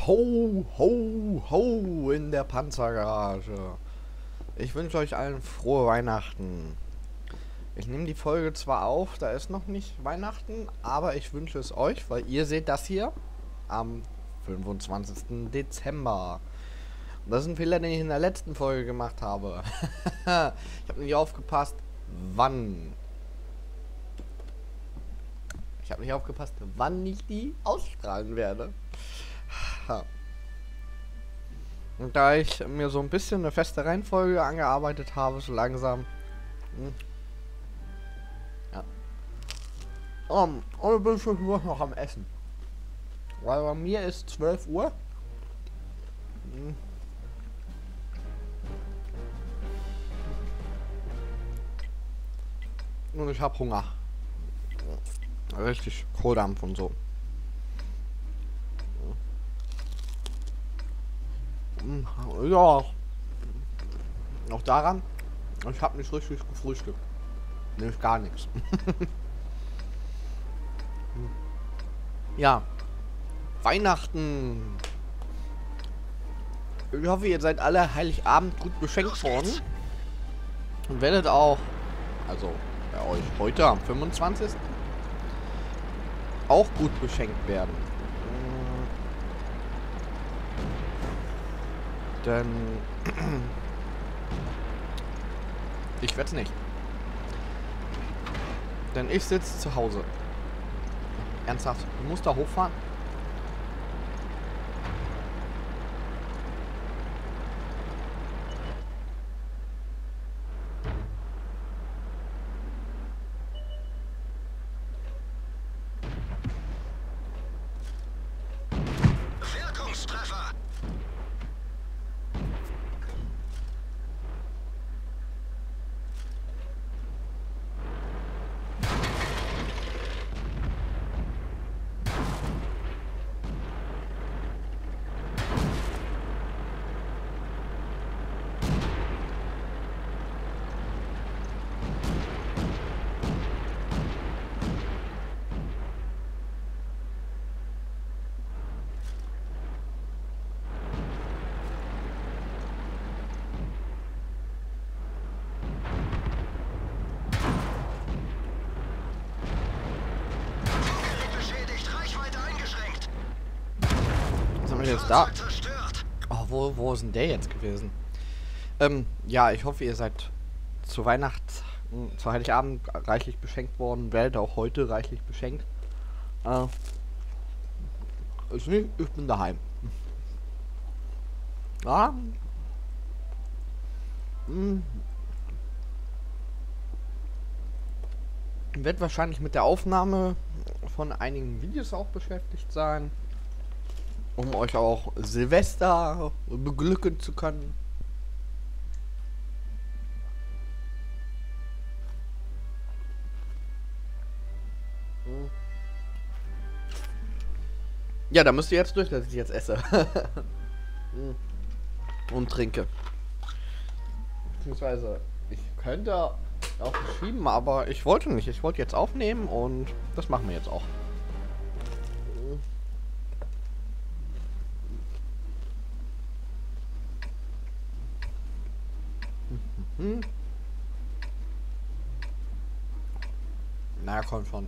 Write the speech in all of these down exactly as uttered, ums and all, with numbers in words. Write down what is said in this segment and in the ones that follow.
Ho, ho, ho in der Panzergarage. Ich wünsche euch allen frohe Weihnachten. Ich nehme die Folge zwar auf, da ist noch nicht Weihnachten, aber ich wünsche es euch, weil ihr seht das hier am fünfundzwanzigsten Dezember. Und das ist ein Fehler, den ich in der letzten Folge gemacht habe. Ich habe nicht aufgepasst, wann. Ich habe nicht aufgepasst, wann ich die ausstrahlen werde. Und da ich mir so ein bisschen eine feste Reihenfolge angearbeitet habe, so langsam. Hm, ja. Um, und ich bin schon noch am Essen. Weil bei mir ist zwölf Uhr. Hm. Und ich habe Hunger. Richtig Kohldampf und so. Ja. Auch daran, ich habe nicht richtig gefrühstückt. Nämlich gar nichts. Ja. Weihnachten. Ich hoffe, ihr seid alle Heiligabend gut beschenkt worden. Und werdet auch, also bei euch heute am fünfundzwanzigsten auch gut beschenkt werden. Denn ich werde es nicht. Denn ich sitze zu Hause. Ernsthaft, du musst da hochfahren? Wirkungstreffer! Jetzt da. Oh, wo, wo ist denn der jetzt gewesen? Ähm, ja, ich hoffe, ihr seid zu Weihnachten, zu Heiligabend reichlich beschenkt worden, werdet auch heute reichlich beschenkt. Äh, ich, nicht, ich bin daheim. Ja. Hm. Wird wahrscheinlich mit der Aufnahme von einigen Videos auch beschäftigt sein, um euch auch Silvester beglücken zu können. Ja, da müsst ihr jetzt durch, dass ich jetzt esse. Und trinke. Beziehungsweise, ich könnte auch schieben, aber ich wollte nicht. Ich wollte jetzt aufnehmen und das machen wir jetzt auch. Hm. Na, kommt schon.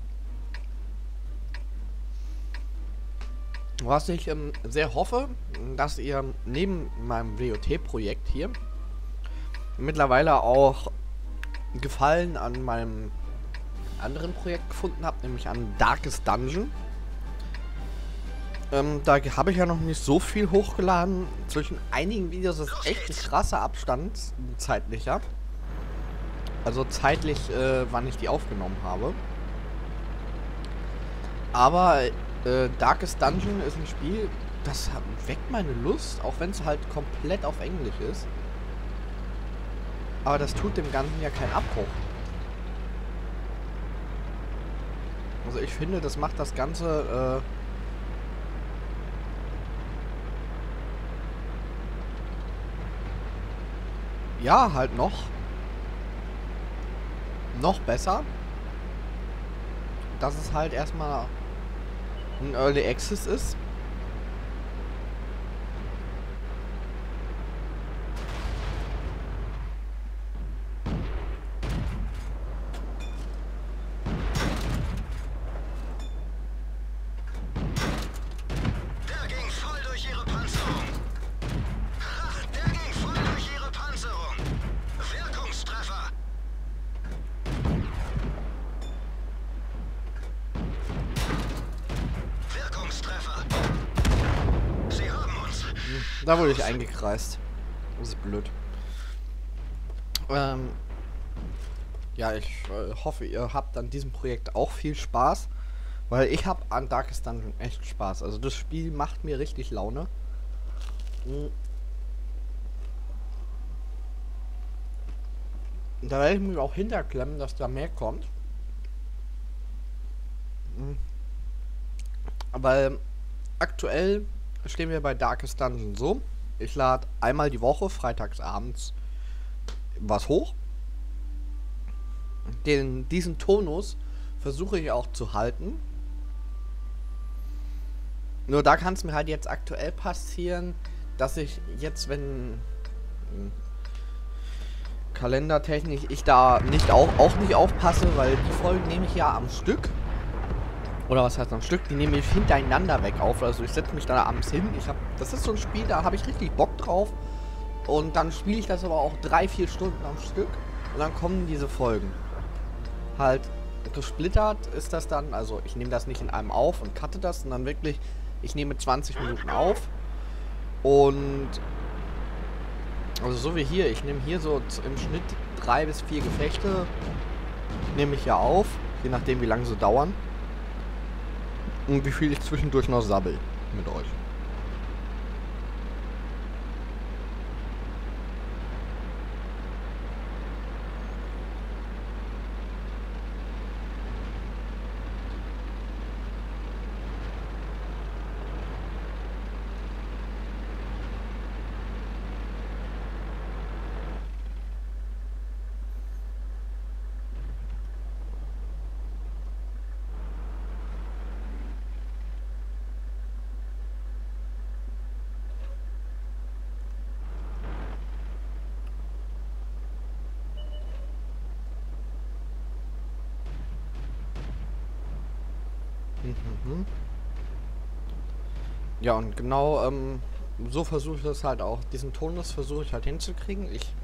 Was ich ähm, sehr hoffe, dass ihr neben meinem W O T-Projekt hier mittlerweile auch Gefallen an meinem anderen Projekt gefunden habt, nämlich an Darkest Dungeon. Ähm, da habe ich ja noch nicht so viel hochgeladen. Zwischen einigen Videos ist echt ein krasser Abstand zeitlicher. Also zeitlich, äh, wann ich die aufgenommen habe. Aber äh, Darkest Dungeon ist ein Spiel, das weckt meine Lust, auch wenn es halt komplett auf Englisch ist. Aber das tut dem Ganzen ja keinen Abbruch. Also ich finde, das macht das Ganze äh, ja, halt noch noch besser, dass es halt erstmal ein Early Access ist Da wurde ich eingekreist. Das ist blöd. Ähm, ja, ich äh, hoffe, ihr habt an diesem Projekt auch viel Spaß. Weil ich habe an Darkest Dungeon echt Spaß. Also das Spiel macht mir richtig Laune. Mhm. Da werde ich mich auch hinterklemmen, dass da mehr kommt. Mhm. Weil aktuell stehen wir bei Darkest Dungeon so. Ich lade einmal die Woche, freitags abends, was hoch. Den, diesen Tonus versuche ich auch zu halten. Nur da kann es mir halt jetzt aktuell passieren, dass ich jetzt, wenn kalendertechnisch ich da nicht auch, auch nicht aufpasse, weil die Folgen nehme ich ja am Stück. Oder was heißt am Stück? Die nehme ich hintereinander weg auf. Also ich setze mich da abends hin. Ich hab, das ist so ein Spiel, da habe ich richtig Bock drauf. Und dann spiele ich das aber auch drei, vier Stunden am Stück. Und dann kommen diese Folgen. Halt gesplittert ist das dann. Also ich nehme das nicht in einem auf und cutte das, sondern wirklich, ich nehme zwanzig Minuten auf. Und also so wie hier, ich nehme hier so im Schnitt drei bis vier Gefechte. Nehme ich ja auf, je nachdem wie lange sie dauern. Und wie viel ich zwischendurch noch sabbel mit euch. Mhm. Ja, und genau ähm, so versuche ich das halt auch. Diesen Tonus versuche ich halt hinzukriegen. Ich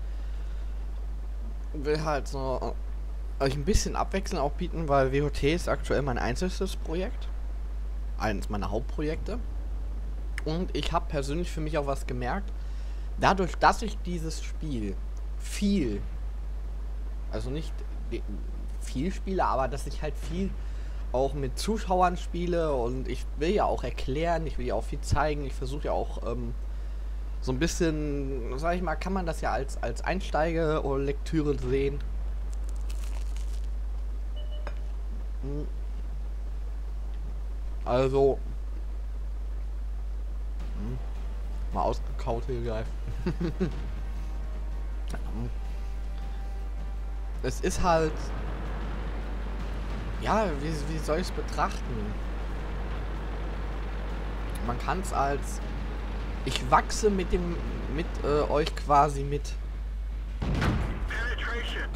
will halt so äh, euch ein bisschen Abwechslung auch bieten, weil W O T ist aktuell mein einziges Projekt. Eines meiner Hauptprojekte. Und ich habe persönlich für mich auch was gemerkt. Dadurch, dass ich dieses Spiel viel, also nicht viel spiele, aber dass ich halt viel auch mit Zuschauern spiele und ich will ja auch erklären, ich will ja auch viel zeigen, ich versuche ja auch ähm, so ein bisschen, sag ich mal, kann man das ja als, als Einsteiger oder Lektüre sehen. Also hm, mal ausgekaut hier gleich. Es ist halt, ja, wie, wie soll ich es betrachten? Man kann es als, ich wachse mit dem, mit äh, euch quasi mit. Penetration.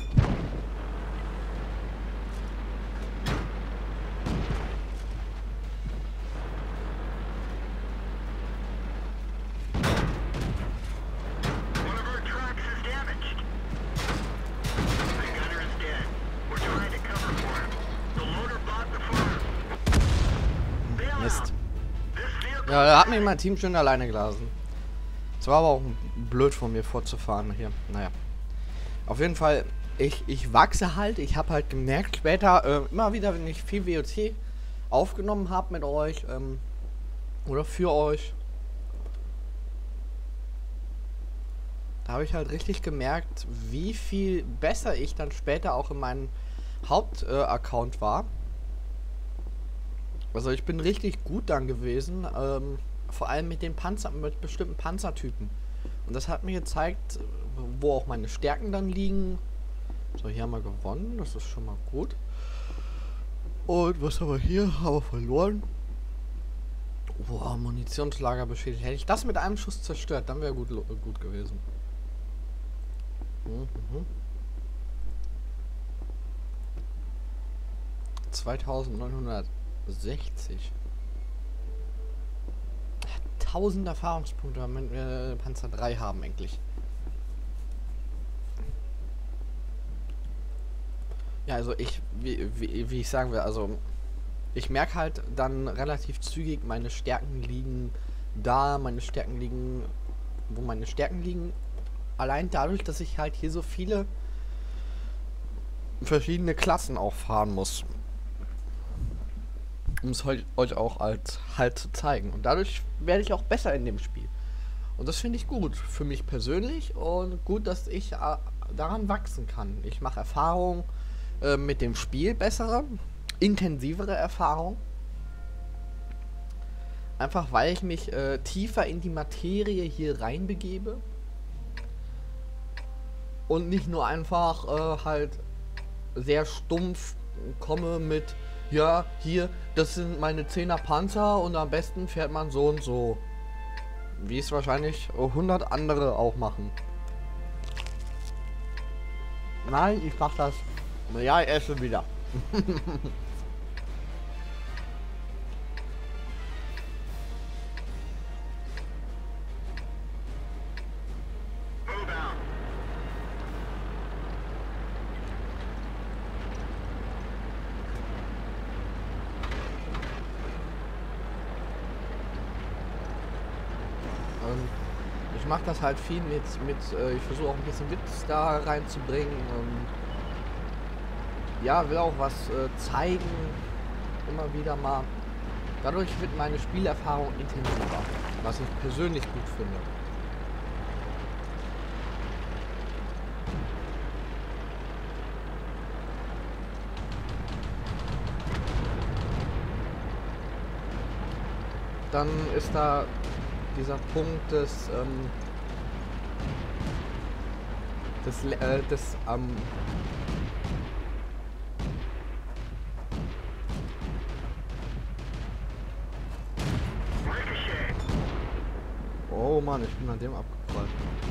One of our tracks is damaged. The gunner is dead. We're trying to cover for him. The loader bought the farm. Mist. Ja, da hat mich mein Team schön alleine gelassen. Es war aber auch blöd von mir vorzufahren hier. Naja. Auf jeden Fall, ich, ich wachse halt. Ich habe halt gemerkt später, äh, immer wieder, wenn ich viel W O T aufgenommen habe mit euch, ähm, oder für euch, da habe ich halt richtig gemerkt, wie viel besser ich dann später auch in meinem Hauptaccount äh, war. Also ich bin richtig gut dann gewesen, ähm, vor allem mit den Panzer, mit bestimmten Panzertypen. Und das hat mir gezeigt, wo auch meine Stärken dann liegen. So, hier haben wir gewonnen, das ist schon mal gut. Und was haben wir hier? Haben wir verloren. Boah, Munitionslager beschädigt. Hätte ich das mit einem Schuss zerstört, dann wäre gut, gut gewesen. Mhm. zweitausendneunhundertsechzig. tausend Erfahrungspunkte, damit wir Panzer drei haben endlich. Ja, also ich, wie, wie, wie ich sagen will, also ich merke halt dann relativ zügig, meine Stärken liegen da, meine Stärken liegen wo meine Stärken liegen. Allein dadurch, dass ich halt hier so viele verschiedene Klassen auch fahren muss. Um es heu- euch auch als halt zu zeigen. Und dadurch werde ich auch besser in dem Spiel. Und das finde ich gut für mich persönlich und gut, dass ich äh, daran wachsen kann. Ich mache Erfahrung äh, mit dem Spiel, bessere, intensivere Erfahrung. Einfach weil ich mich äh, tiefer in die Materie hier reinbegebe. Und nicht nur einfach äh, halt sehr stumpf komme mit, ja, hier, das sind meine zehner Panzer und am besten fährt man so und so. Wie es wahrscheinlich hundert andere auch machen. Nein, ich mach das. Ja, ich esse wieder. Move out. Ähm, ich mache das halt viel mit, mit äh, ich versuche auch ein bisschen Witz da reinzubringen. Ähm, ja, will auch was äh, zeigen, immer wieder mal. Dadurch wird meine Spielerfahrung intensiver, was ich persönlich gut finde. Dann ist da dieser Punkt des, ähm, des, äh, des, ähm, Ricochet. oh Mann, ich bin an dem abgeprallt.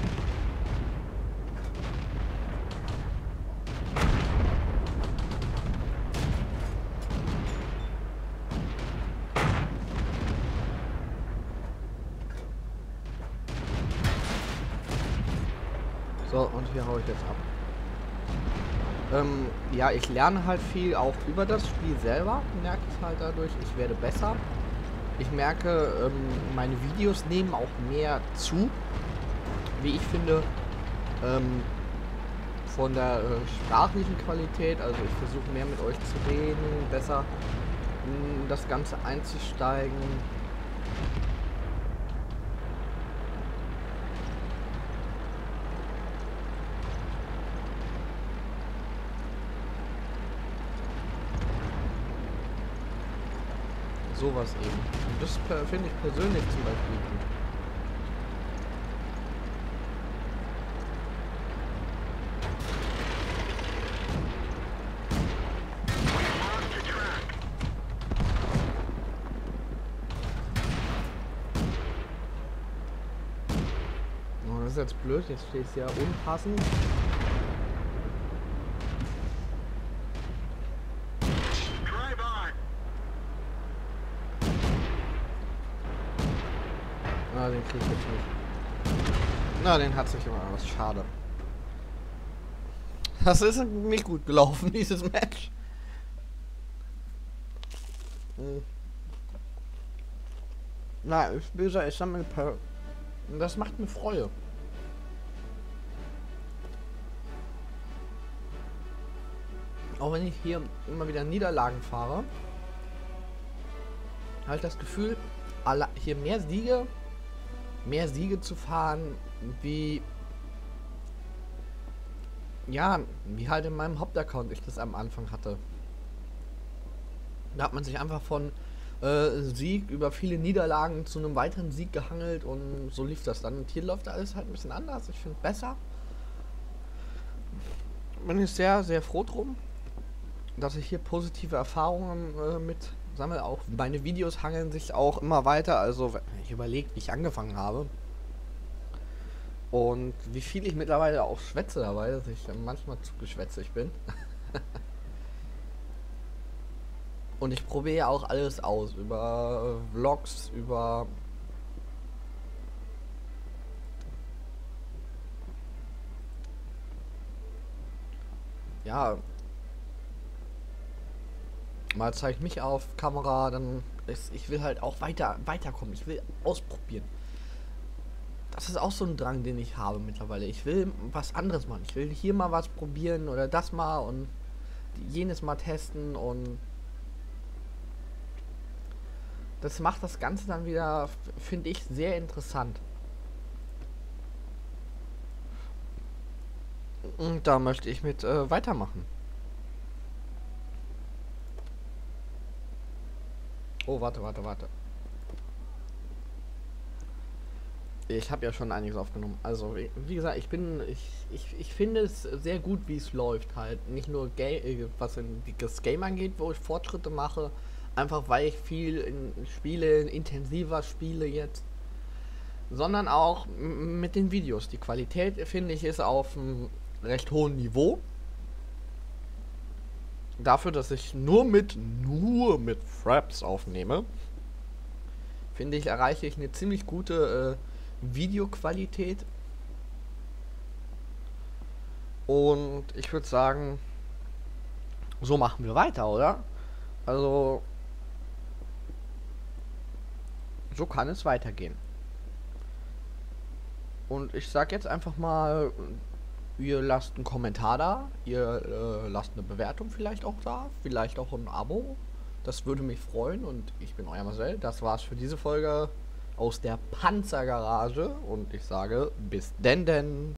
So, und hier hau ich jetzt ab. Ähm, ja, ich lerne halt viel auch über das Spiel selber, merke ich halt dadurch. Ich werde besser. Ich merke, ähm, meine Videos nehmen auch mehr zu, wie ich finde, ähm, von der äh, sprachlichen Qualität. Also ich versuche mehr mit euch zu reden, besser in das Ganze einzusteigen. Sowas eben. Und das per- finde ich persönlich zum Beispiel gut. Lost the track. Oh, das ist jetzt blöd, jetzt steht es ja unpassend. Drive on. Na, den krieg ich jetzt nicht. Na, den hat sich immer was. Schade. Das ist nicht gut gelaufen, dieses Match. Hm. Na, ich böser, ich sammle per. Das macht mir Freude. Auch wenn ich hier immer wieder Niederlagen fahre, habe ich das Gefühl, alle, hier mehr Siege, mehr Siege zu fahren, wie ja, wie halt in meinem Hauptaccount ich das am Anfang hatte. Da hat man sich einfach von äh, Sieg über viele Niederlagen zu einem weiteren Sieg gehangelt und so lief das dann. Und hier läuft alles halt ein bisschen anders. Ich finde besser. Bin ich sehr, sehr froh drum, dass ich hier positive Erfahrungen äh, mit sammle. Auch meine Videos hangeln sich auch immer weiter. Also wenn ich überlege, wie ich angefangen habe. Und wie viel ich mittlerweile auch schwätze dabei, dass ich manchmal zu geschwätzig bin. Und ich probiere ja auch alles aus. Über äh, Vlogs, über... Ja... Mal zeige ich mich auf Kamera, dann... Ist, ich will halt auch weiter weiterkommen. Ich will ausprobieren. Das ist auch so ein Drang, den ich habe mittlerweile. Ich will was anderes machen. Ich will hier mal was probieren oder das mal und jenes mal testen und das macht das Ganze dann wieder, finde ich, sehr interessant. Und da möchte ich mit äh, weitermachen. Oh, warte, warte, warte. Ich habe ja schon einiges aufgenommen. Also, wie wie gesagt, ich bin, ich, ich, ich finde es sehr gut, wie es läuft halt. Nicht nur Ga äh, was in die- das Game angeht, wo ich Fortschritte mache, einfach weil ich viel in Spiele, intensiver spiele jetzt, sondern auch m- mit den Videos. Die Qualität, finde ich, ist auf einem recht hohen Niveau. Dafür, dass ich nur mit, nur mit Fraps aufnehme, finde ich, erreiche ich eine ziemlich gute äh, Videoqualität. Und ich würde sagen, so machen wir weiter, oder? Also, so kann es weitergehen. Und ich sag jetzt einfach mal, ihr lasst einen Kommentar da, ihr äh, lasst eine Bewertung vielleicht auch da, vielleicht auch ein Abo. Das würde mich freuen und ich bin euer Marcel. Das war's für diese Folge aus der Panzergarage und ich sage bis denn denn.